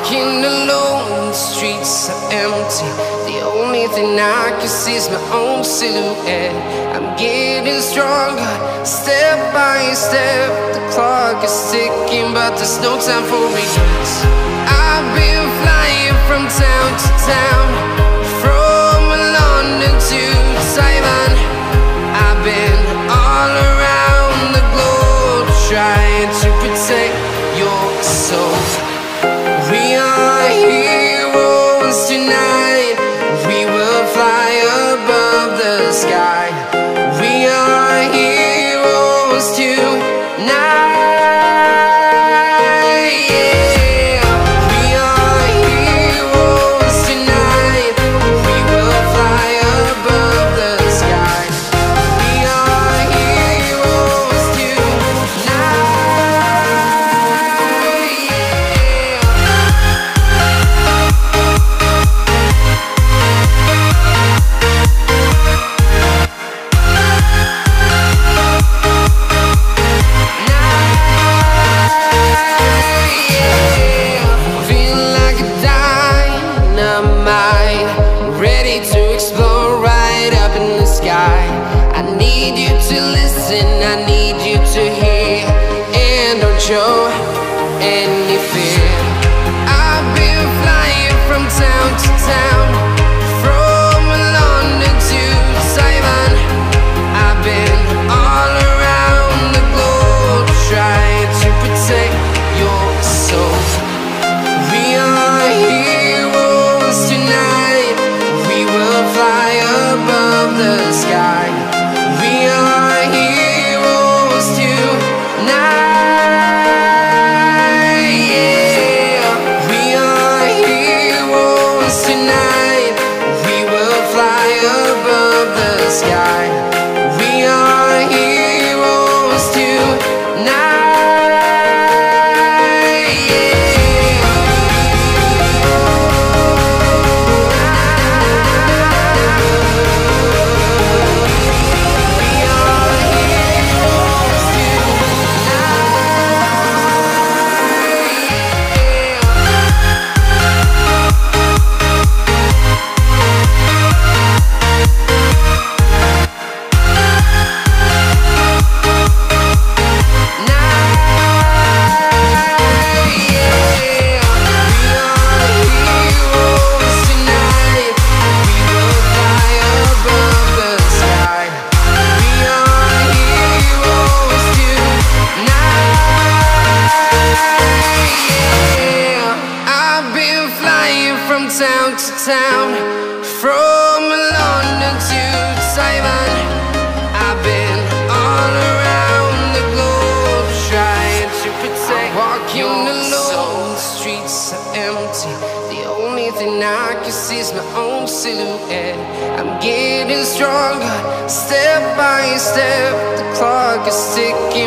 Walking alone, the streets are empty. The only thing I can see is my own silhouette. I'm getting stronger, step by step. The clock is ticking, but there's no time for regrets. I've been flying from town to town, from London to Taiwan. I've been all around the globe, trying to protect your soul. We are heroes tonight. We will fly above the sky. We are heroes tonight. I need you to hear, and don't show any fear. I've been flying from town to town, from London to Taiwan. I've been all around the globe, trying to protect your soul. We are heroes tonight. We will fly above the sky. We are heroes tonight, yeah. We are heroes tonight. We will fly above the sky. We are heroes tonight. Town to town, from London to Taiwan. I've been all around the globe, trying to protect. Walking alone, the streets are empty. The only thing I can see is my own silhouette. I'm getting stronger, step by step. The clock is ticking.